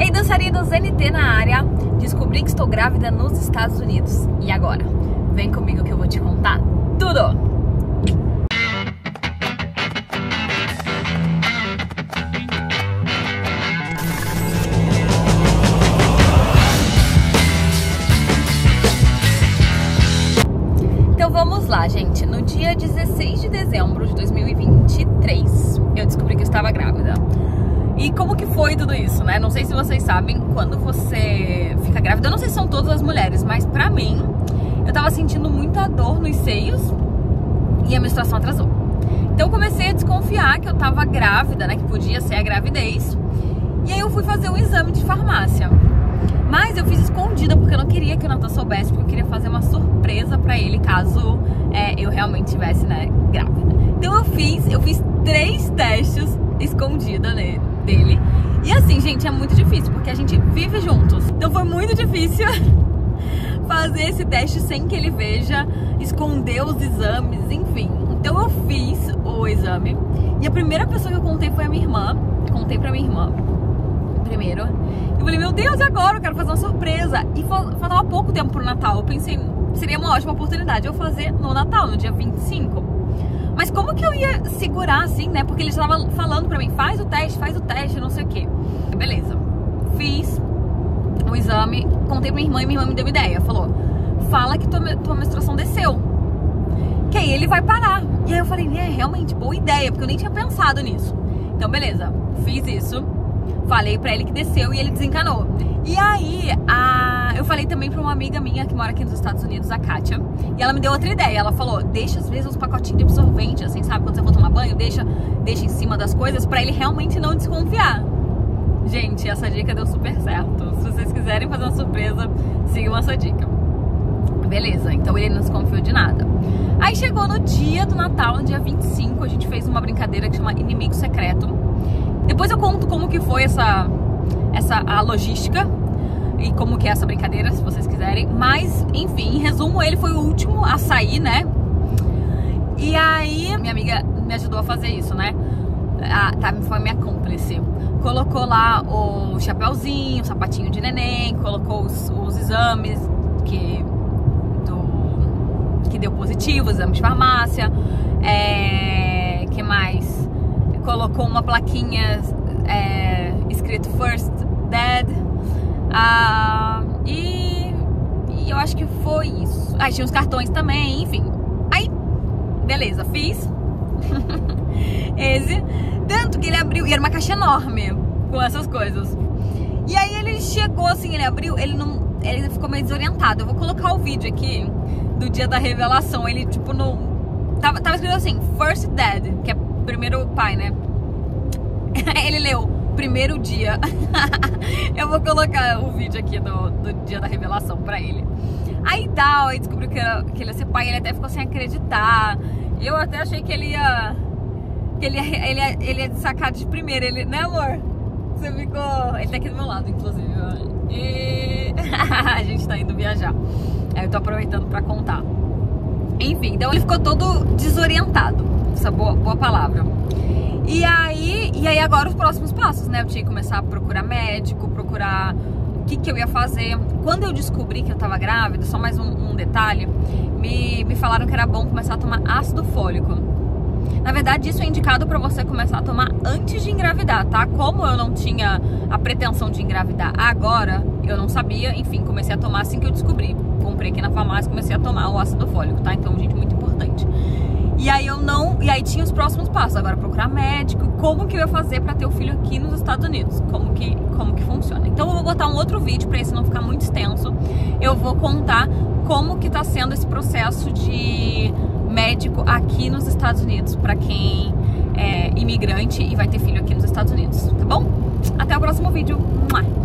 Ei, dançarinos, NT na área. Descobri que estou grávida nos Estados Unidos. E agora? Vem comigo que eu vou te contar tudo! Então vamos lá, gente. No dia 16 de dezembro de 2023, eu descobri que eu estava grávida. E como que foi tudo isso, né? Não sei se vocês sabem, quando você fica grávida, eu não sei se são todas as mulheres, mas pra mim, eu tava sentindo muita dor nos seios e a menstruação atrasou. Então eu comecei a desconfiar que eu tava grávida, né? Que podia ser a gravidez. E aí eu fui fazer um exame de farmácia. Mas eu fiz escondida, porque eu não queria que o Natan soubesse, porque eu queria fazer uma surpresa pra ele, caso eu realmente estivesse, né, grávida. Então eu fiz 3 testes escondida dele. E assim, gente, é muito difícil, porque a gente vive juntos. Então foi muito difícil fazer esse teste sem que ele veja, esconder os exames, enfim. Então eu fiz o exame. E a primeira pessoa que eu contei foi a minha irmã. Contei pra minha irmã primeiro. Eu falei, meu Deus, e agora? Eu quero fazer uma surpresa. E faltava pouco tempo pro Natal. Eu pensei, seria uma ótima oportunidade eu fazer no Natal, no dia 25. Mas como que eu ia segurar assim, né? Porque ele estava falando pra mim, faz o teste, não sei o quê. Beleza. Fiz o exame, contei pra minha irmã e minha irmã me deu uma ideia. Falou, fala que tua menstruação desceu, que aí ele vai parar. E aí eu falei, realmente, boa ideia, porque eu nem tinha pensado nisso. Então beleza, fiz isso. Falei pra ele que desceu e ele desencanou. E aí, eu falei também pra uma amiga minha que mora aqui nos Estados Unidos, a Kátia. E ela me deu outra ideia. Ela falou, deixa às vezes uns pacotinhos de absorvente, assim, sabe? Quando você for tomar banho, deixa em cima das coisas pra ele realmente não desconfiar. Gente, essa dica deu super certo. Se vocês quiserem fazer uma surpresa, sigam essa dica. Beleza, então ele não desconfiou de nada. Aí chegou no dia do Natal, no dia 25, a gente fez uma brincadeira que chama Inimigo Secreto. Depois eu conto como que foi a logística e como que é essa brincadeira, se vocês quiserem. Mas, enfim, em resumo, ele foi o último a sair, né? E aí, minha amiga me ajudou a fazer isso, né? Foi minha cúmplice. Colocou lá o chapéuzinho, o sapatinho de neném, colocou os exames que deu positivo, exame de farmácia. Que mais? Colocou uma plaquinha escrito First Dad. E eu acho que foi isso. Aí tinha uns cartões também, enfim. Aí, beleza, fiz esse. Tanto que ele abriu, e era uma caixa enorme com essas coisas. E aí ele chegou assim, ele abriu, ele ficou meio desorientado. Eu vou colocar o vídeo aqui do dia da revelação. Ele tipo tava escrito assim, First Dad, que é primeiro pai, né? Ele leu, primeiro dia. Eu vou colocar o vídeo aqui do dia da revelação pra ele. Aí tal, aí descobriu que ele ia ser pai. Ele até ficou sem acreditar. Eu até achei que ele ia sacar de primeira. Ele, né, amor? Você ficou... Ele tá aqui do meu lado, inclusive. E a gente tá indo viajar. Aí eu tô aproveitando pra contar. Enfim, então ele ficou todo desorientado. Essa boa palavra. E aí agora os próximos passos, né? Eu tinha que começar a procurar médico, procurar o que eu ia fazer. Quando eu descobri que eu tava grávida, só mais um detalhe, me falaram que era bom começar a tomar ácido fólico. Na verdade, isso é indicado pra você começar a tomar antes de engravidar, tá? Como eu não tinha a pretensão de engravidar agora, eu não sabia, enfim, comecei a tomar assim que eu descobri. Comprei aqui na farmácia, comecei a tomar o ácido fólico, tá? Então, gente, muito importante. E aí tinha os próximos passos, agora procurar médico, como que eu ia fazer pra ter o filho aqui nos Estados Unidos, como que funciona. Então eu vou botar um outro vídeo pra esse não ficar muito extenso. Eu vou contar como que tá sendo esse processo de médico aqui nos Estados Unidos pra quem é imigrante e vai ter filho aqui nos Estados Unidos, tá bom? Até o próximo vídeo. Mua!